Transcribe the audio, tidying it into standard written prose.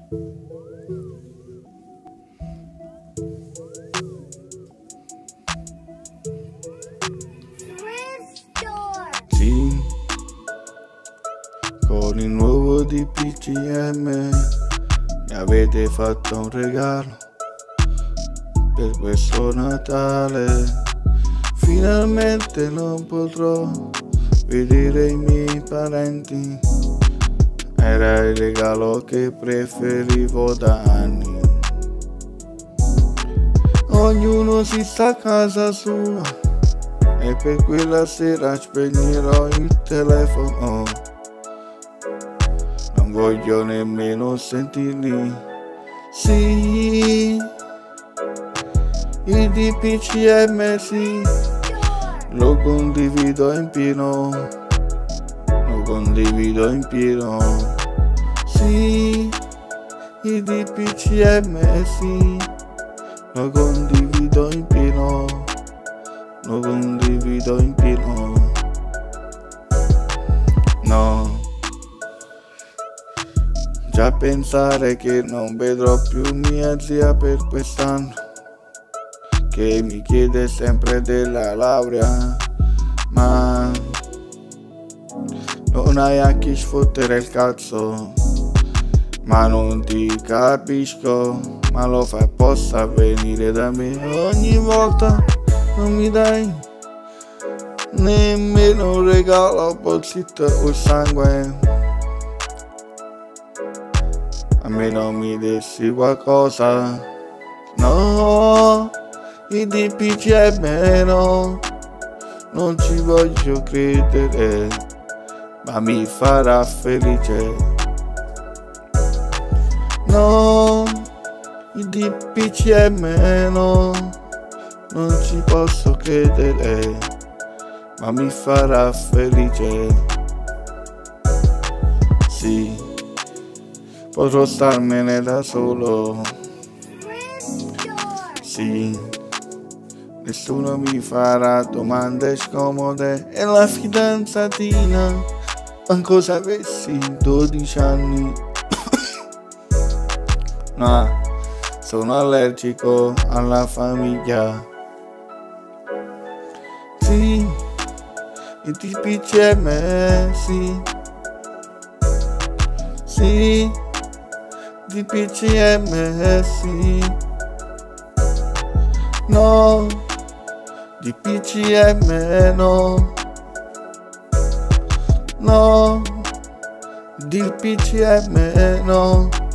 Sì, con il nuovo DPCM mi avete fatto un regalo per questo Natale. Finalmente non potrò vedere i miei parenti, era il regalo che preferivo da anni. Ognuno si sta a casa sua e per quella sera spegnerò il telefono. Non voglio nemmeno sentirli. Sì, il DPCM sì, lo condivido in pieno, lo condivido in pieno. Sì, il DPCM sì, lo condivido in pieno, lo condivido in pieno. No, già pensare che non vedrò più mia zia per quest'anno, che mi chiede sempre della laurea, ma non hai a chi sfottere il cazzo. Ma non ti capisco, ma lo fai apposta a venire da me ogni volta. Non mi dai nemmeno un regalo, bozzito o sangue. A me non mi dessi qualcosa, no, il DPCM no, non ci voglio credere, ma mi farà felice. No, il DPCM no, non ci posso credere, ma mi farà felice. Sì, potrò starmene da solo. Sì, nessuno mi farà domande scomode. E la fidanzatina, manco se avessi 12 anni. No, sono allergico alla famiglia. Sì, il DPCM sì, sì, DPCM sì. No, DPCM no, no, DPCM no.